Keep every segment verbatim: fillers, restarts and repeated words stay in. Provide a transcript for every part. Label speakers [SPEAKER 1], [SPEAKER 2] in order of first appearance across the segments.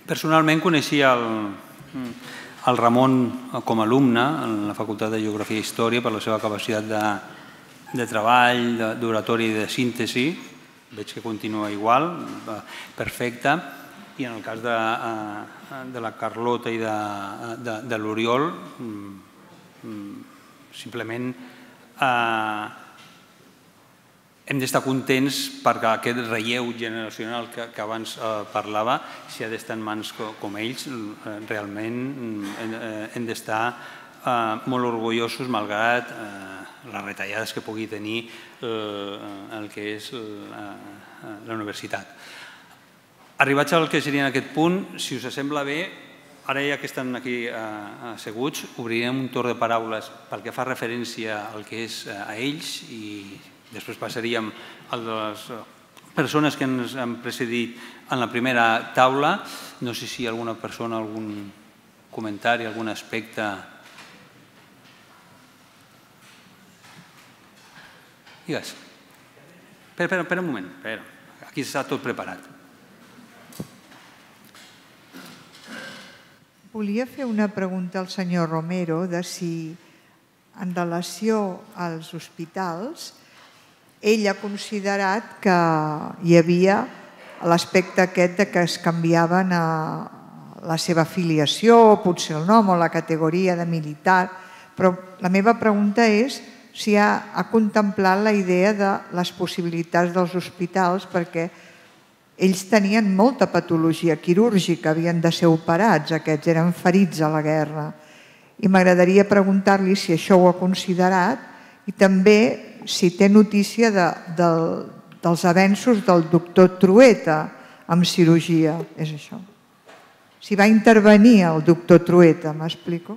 [SPEAKER 1] Personalment coneixia el Ramon com a alumne en la Facultat de Geografia i Història per la seva capacitat de treball, d'oratori i de síntesi. Veig que continua igual, perfecte. I en el cas de la Carlota i de l'Oriol, simplement hem d'estar contents perquè aquest relleu generacional que abans parlava, si ha d'estar en mans com ells, realment hem d'estar molt orgullosos malgrat les retallades que pugui tenir el que és la universitat. Arribats al que seria en aquest punt, si us sembla bé, ara ja que estan aquí asseguts, obrirem un torn de paraules pel que fa referència al que és a ells i després passaríem a les persones que ens han precedit en la primera taula. No sé si alguna persona, algun comentari, algun aspecte. Digues. Espera, espera un moment. Aquí està tot preparat.
[SPEAKER 2] Volia fer una pregunta al senyor Romero de si, en relació als hospitals, ell ha considerat que hi havia l'aspecte aquest que es canviaven la seva afiliació, potser el nom o la categoria de militar, però la meva pregunta és si ha contemplat la idea de les possibilitats dels hospitals, perquè ells tenien molta patologia quirúrgica, havien de ser operats, aquests eren ferits a la guerra. I m'agradaria preguntar-li si això ho ha considerat i també si té notícia dels avenços del doctor Trueta amb cirurgia. És això. Si va intervenir el doctor Trueta, m'explico?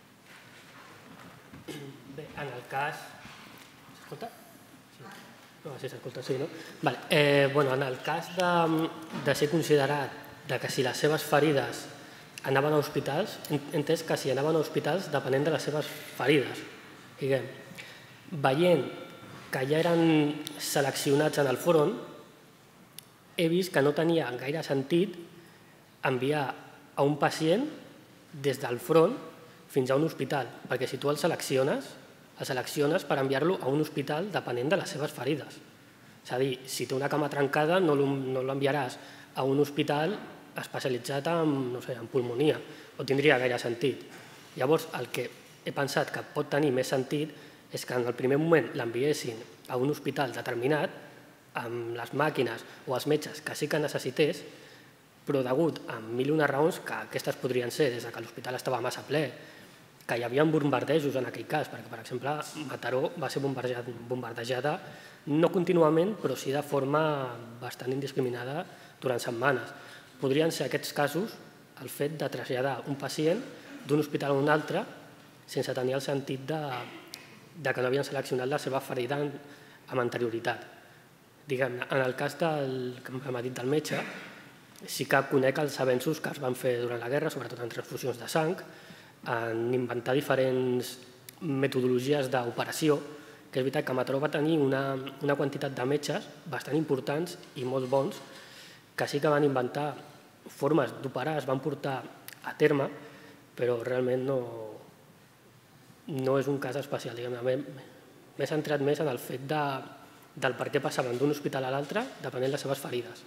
[SPEAKER 3] Bé, en el cas... S'escolta? No, sí, s'escolta, sí, no? En el cas de ser considerat que si les seves ferides anaven a hospitals, he entès que si anaven a hospitals depenent de les seves ferides, diguem. Veient que ja eren seleccionats en el front, he vist que no tenia gaire sentit enviar a un pacient des del front fins a un hospital, perquè si tu el selecciones, el selecciones per enviar-lo a un hospital depenent de les seves ferides. És a dir, si té una cama trencada no l'enviaràs a un hospital especialitzat en pulmonia, no tindria gaire sentit. Llavors, el que he pensat que pot tenir més sentit és que en el primer moment l'enviessin a un hospital determinat, amb les màquines o els metges que sí que necessités, però degut a mil i una raons, que aquestes podrien ser des que l'hospital estava massa ple, que hi havia bombardejos en aquell cas, perquè, per exemple, Mataró va ser bombardejada no contínuament, però sí de forma bastant indiscriminada durant setmanes. Podrien ser aquests casos el fet de traslladar un pacient d'un hospital a un altre sense tenir el sentit de que no havien seleccionat la seva ferida amb anterioritat. Diguem-ne, en el cas que m'ha dit del metge, sí que conec els avenços que es van fer durant la guerra, sobretot en transfusions de sang, en inventar diferents metodologies d'operació, que és veritat que Mataró va tenir una quantitat de metges bastant importants i molt bons, que sí que van inventar formes d'operar, es van portar a terme, però realment no... no és un cas especial. M'he centrat més en el fet del per què passaven d'un hospital a l'altre depenent de les seves ferides.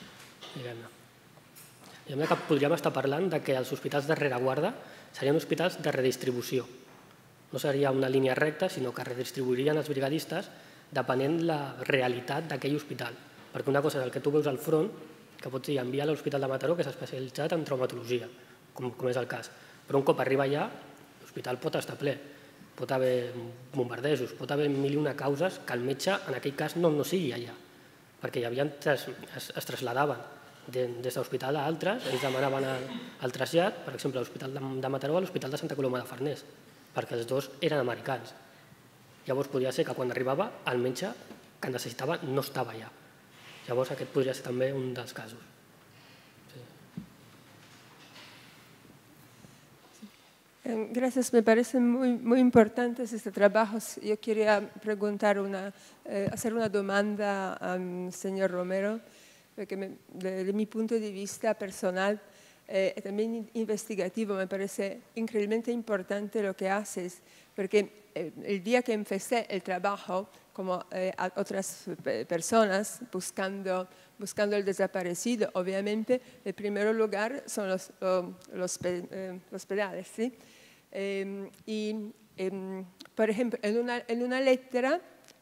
[SPEAKER 3] Diguem-ne que podríem estar parlant que els hospitals de rereguarda serien hospitals de redistribució. No seria una línia recta, sinó que redistribuirien els brigadistes depenent la realitat d'aquell hospital. Perquè una cosa és el que tu veus al front, que pots dir enviar a l'Hospital de Mataró, que és especialitzat en traumatologia, com és el cas. Però un cop arriba allà, l'hospital pot estar ple. Pot haver bombardejos, pot haver mil i una causes que el metge en aquell cas no sigui allà, perquè es traslladaven des de l'hospital a altres, ells demanaven el trasllat, per exemple, a l'Hospital de Mataró a l'Hospital de Santa Coloma de Farners, perquè els dos eren americans. Llavors podria ser que quan arribava el metge que necessitava no estava allà. Llavors aquest podria ser també un dels casos.
[SPEAKER 4] Gracias, me parecen muy, muy importantes estos trabajos. Yo quería preguntar una, eh, hacer una demanda al señor Romero, porque me, desde mi punto de vista personal eh, también investigativo. Me parece increíblemente importante lo que haces, porque eh, el día que empecé el trabajo, como eh, a otras personas, buscando, buscando el desaparecido, obviamente, el primer lugar son los, los, eh, los pedales, ¿sí? Eh, y, eh, por ejemplo, en una, en una letra,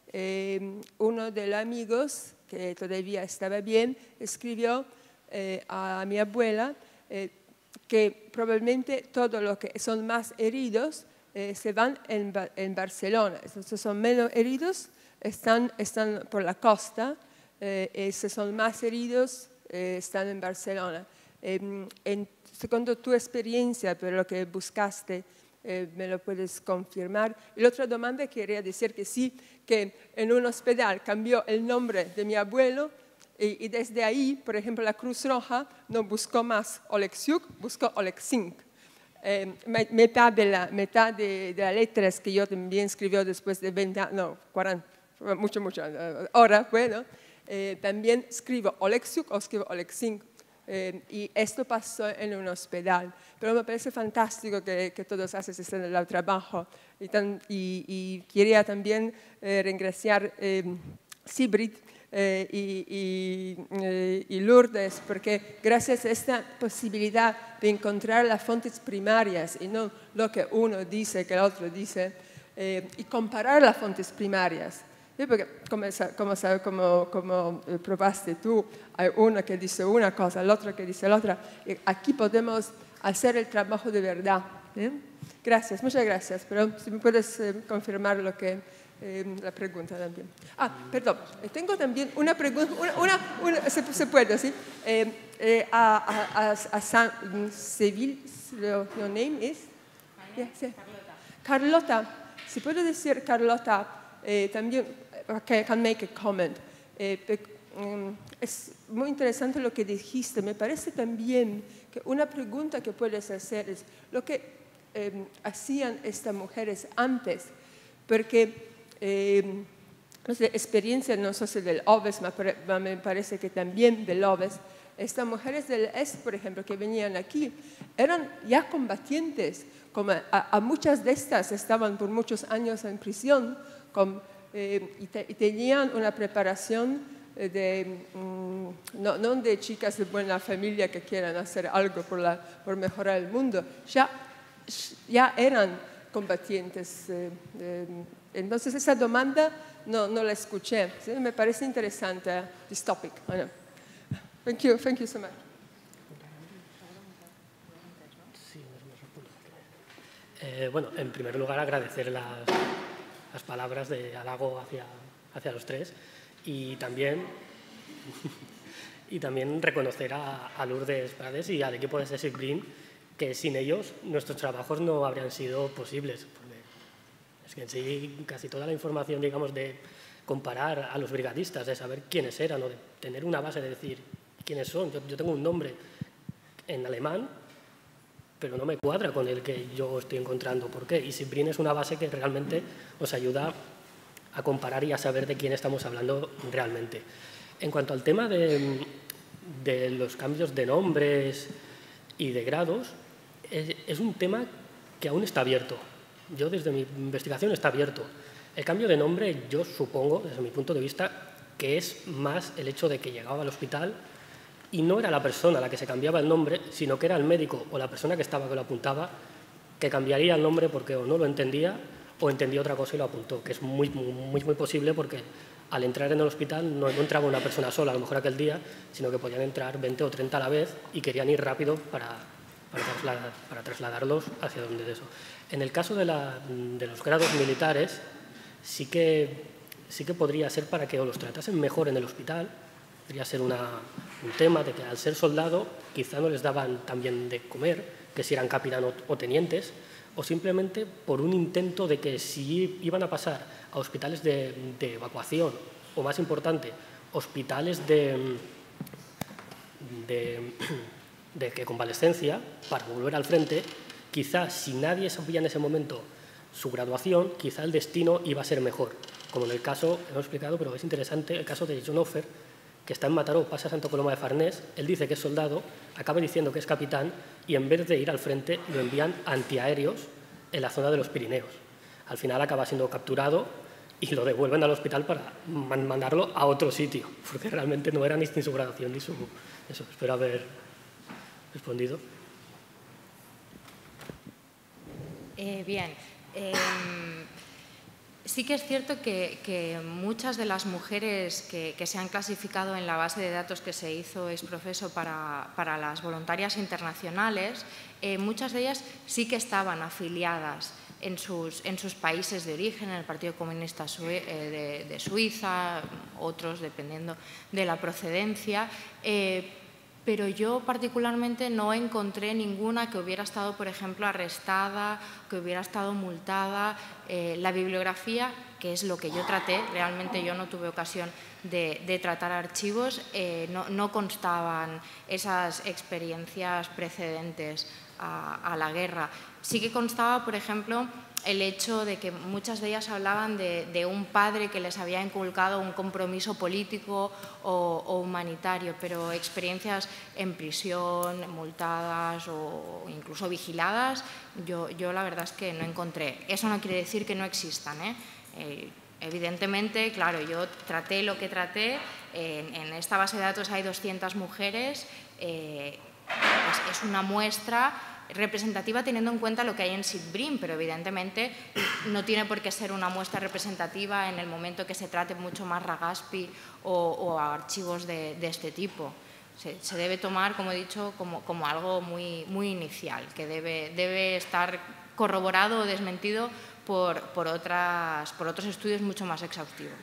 [SPEAKER 4] eh, uno de los amigos, que todavía estaba bien, escribió eh, a mi abuela eh, que probablemente todos los que son más heridos eh, se van en, en Barcelona. Entonces son menos heridos, están, están por la costa, eh, y si son más heridos, eh, están en Barcelona. Eh, en, segundo tu experiencia, por lo que buscaste, eh, me lo puedes confirmar. Y la otra demanda quería decir que sí, que en un hospital cambió el nombre de mi abuelo y, y desde ahí, por ejemplo, la Cruz Roja no buscó más Oleksiuk, buscó Oleksink. Eh, mitad de la, mitad de, de las letras que yo también escribió después de veinte años, no, cuarenta, mucho, mucho, ahora, bueno, eh, también escribo Oleksiuk o escribo Oleksink. Eh, y esto pasó en un hospital. Pero me parece fantástico que, que todos haces este trabajo. Y, tan, y, y quería también eh, regraciar eh, Sigrid eh, y, y, eh, y Lourdes, porque gracias a esta posibilidad de encontrar las fuentes primarias y no lo que uno dice, que el otro dice, eh, y comparar las fuentes primarias. Sí, porque como, como, como, como probaste tú, hay uno que dice una cosa, el otro que dice la otra. Y aquí podemos hacer el trabajo de verdad. ¿Eh? Gracias, muchas gracias. Pero si me puedes eh, confirmar lo que, eh, la pregunta también. Ah, perdón, tengo también una pregunta, una, una, una se, se puede, ¿sí? Eh, eh, a, a, a, a San Seville, your name is? Yeah, sí. Carlota, si puedo decir Carlota, eh, también, okay, I can make a comment. Eh, um, es muy interesante lo que dijiste. Me parece también que una pregunta que puedes hacer es lo que eh, hacían estas mujeres antes, porque eh, no sé, experiencia no sé si del Oves, me, me parece que también del Oves, estas mujeres del Este, por ejemplo, que venían aquí, eran ya combatientes, como a, a muchas de estas estaban por muchos años en prisión, con Eh, y, te, y tenían una preparación de, mm, no, no de chicas de buena familia que quieran hacer algo por, la, por mejorar el mundo, ya, ya eran combatientes. Eh, eh, entonces esa demanda no, no la escuché. ¿Sí? Me parece interesante, uh, this topic. Bueno. Thank you, thank you so much.
[SPEAKER 3] Eh, bueno, en primer lugar agradecer las... las palabras de halago hacia, hacia los tres y también, y también reconocer a, a Lourdes Prades y al equipo de Cecil Green, que sin ellos nuestros trabajos no habrían sido posibles. Porque es que en sí casi toda la información, digamos, de comparar a los brigadistas, de saber quiénes eran o de tener una base de decir quiénes son. Yo, yo tengo un nombre en alemán, pero no me cuadra con el que yo estoy encontrando. ¿Por qué? Y Sibrin es una base que realmente nos ayuda a comparar y a saber de quién estamos hablando realmente. En cuanto al tema de, de los cambios de nombres y de grados, es, es un tema que aún está abierto. Yo desde mi investigación está abierto. El cambio de nombre, yo supongo, desde mi punto de vista, que es más el hecho de que llegaba al hospital y no era la persona a la que se cambiaba el nombre, sino que era el médico o la persona que estaba que lo apuntaba que cambiaría el nombre porque o no lo entendía o entendía otra cosa y lo apuntó, que es muy, muy, muy posible porque al entrar en el hospital no, no entraba una persona sola, a lo mejor aquel día, sino que podían entrar veinte o treinta a la vez y querían ir rápido para, para, trasladar, para trasladarlos hacia donde de eso. En el caso de, la, de los grados militares, sí que, sí que podría ser para que los tratasen mejor en el hospital. Podría ser una, un tema de que al ser soldado quizá no les daban tan bien de comer, que si eran capitán o, o tenientes, o simplemente por un intento de que si iban a pasar a hospitales de, de evacuación, o más importante, hospitales de, de, de, de convalescencia para volver al frente, quizá si nadie sabía en ese momento su graduación, quizá el destino iba a ser mejor, como en el caso, hemos explicado, pero es interesante, el caso de John Offer, que está en Mataró, pasa a Santa Coloma de Farnés, él dice que es soldado, acaba diciendo que es capitán y en vez de ir al frente lo envían antiaéreos en la zona de los Pirineos. Al final acaba siendo capturado y lo devuelven al hospital para mandarlo a otro sitio, porque realmente no era ni su graduación ni su... Eso, espero haber respondido.
[SPEAKER 5] Eh, bien, eh, sí que es cierto que, que muchas de las mujeres que, que se han clasificado en la base de datos que se hizo ex profeso para, para las voluntarias internacionales, eh, muchas de ellas sí que estaban afiliadas en sus, en sus países de origen, en el Partido Comunista Sue, eh, de, de Suiza, otros dependiendo de la procedencia, eh, pero yo particularmente no encontré ninguna que hubiera estado, por ejemplo, arrestada, que hubiera estado multada. Eh, la bibliografía, que es lo que yo traté, realmente yo no tuve ocasión de, de tratar archivos, eh, no, no constaban esas experiencias precedentes a, a la guerra. Sí que constaba, por ejemplo, el hecho de que muchas de ellas hablaban de, de un padre que les había inculcado un compromiso político o, o humanitario, pero experiencias en prisión, multadas o incluso vigiladas, yo, yo la verdad es que no encontré. Eso no quiere decir que no existan, ¿eh? Eh, evidentemente, claro, yo traté lo que traté, en, en esta base de datos hay doscientas mujeres, eh, es, es una muestra representativa teniendo en cuenta lo que hay en SIDBRIM, pero evidentemente no tiene por qué ser una muestra representativa en el momento que se trate mucho más Ragaspi o, o archivos de, de este tipo. Se, se debe tomar, como he dicho, como, como algo muy, muy inicial, que debe, debe estar corroborado o desmentido por, por, otras, por otros estudios mucho más exhaustivos.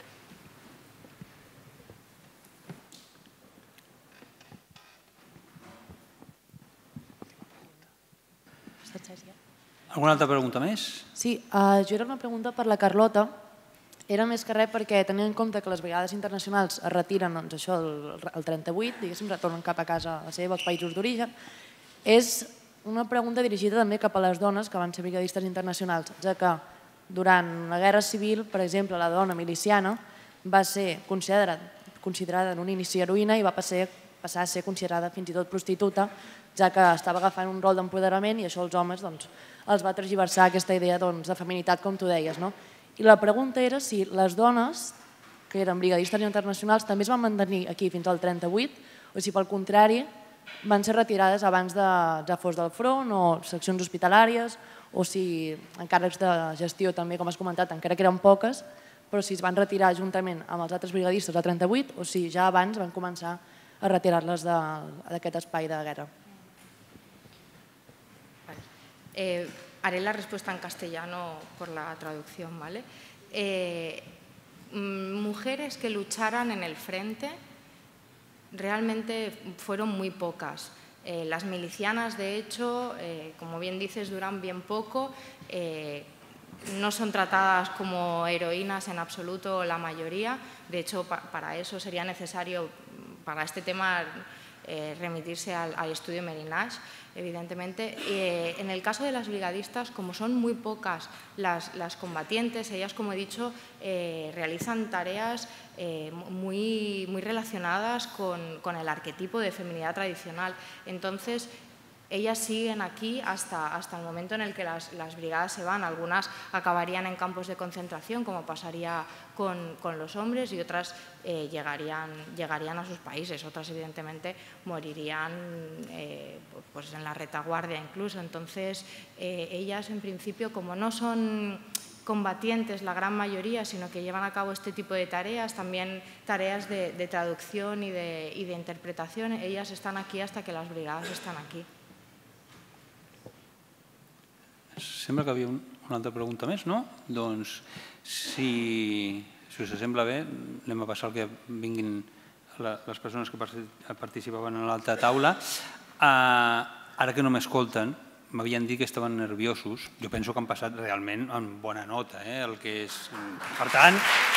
[SPEAKER 1] Alguna altra pregunta més?
[SPEAKER 6] Sí, uh, jo era una pregunta per la Carlota. Era més que res perquè tenint en compte que les brigades internacionals es retiren doncs, això, el, el trenta-vuit, diguéssim, retornen cap a casa a seva, als països d'origen. És una pregunta dirigida també cap a les dones que van ser brigadistes internacionals, ja que durant la Guerra Civil, per exemple, la dona miliciana va ser considerada, considerada en un inici heroïna i va passar, passar a ser considerada fins i tot prostituta, ja que estava agafant un rol d'empoderament i això els homes doncs, els va tergiversar aquesta idea doncs, de feminitat, com tu deies. No? I la pregunta era si les dones, que eren brigadistes internacionals, també es van mantenir aquí fins al trenta-vuit, o si pel contrari van ser retirades abans de, ja fos del front o seccions hospitalàries, o si encàrrecs de gestió també, com has comentat, encara que eren poques, però si es van retirar juntament amb els altres brigadistes al trenta-vuit o si ja abans van començar a retirar-les d'aquest espai de guerra.
[SPEAKER 5] Eh, haré la respuesta en castellano por la traducción, ¿vale? Eh, mujeres que lucharan en el frente realmente fueron muy pocas. Eh, las milicianas, de hecho, eh, como bien dices, duran bien poco, eh, no son tratadas como heroínas en absoluto la mayoría. De hecho, pa para eso sería necesario, para este tema, eh, remitirse al, al estudio Merinach, evidentemente. Eh, en el caso de las brigadistas, como son muy pocas las, las combatientes, ellas, como he dicho, eh, realizan tareas eh, muy, muy relacionadas con, con el arquetipo de feminidad tradicional. Entonces, ellas siguen aquí hasta, hasta el momento en el que las, las brigadas se van. Algunas acabarían en campos de concentración, como pasaría con, con los hombres, y otras eh, llegarían, llegarían a sus países. Otras, evidentemente, morirían eh, pues en la retaguardia incluso. Entonces, eh, ellas, en principio, como no son combatientes la gran mayoría, sino que llevan a cabo este tipo de tareas, también tareas de, de traducción y de, y de interpretación, ellas están aquí hasta que las brigadas están aquí.
[SPEAKER 1] Sembla que havia una altra pregunta més, no? Doncs, si, si us sembla bé, anem a passar al que vinguin les persones que participaven a l'altra taula. Ara que no m'escolten, m'havien dit que estaven nerviosos. Jo penso que han passat realment en bona nota. El que és... Per tant...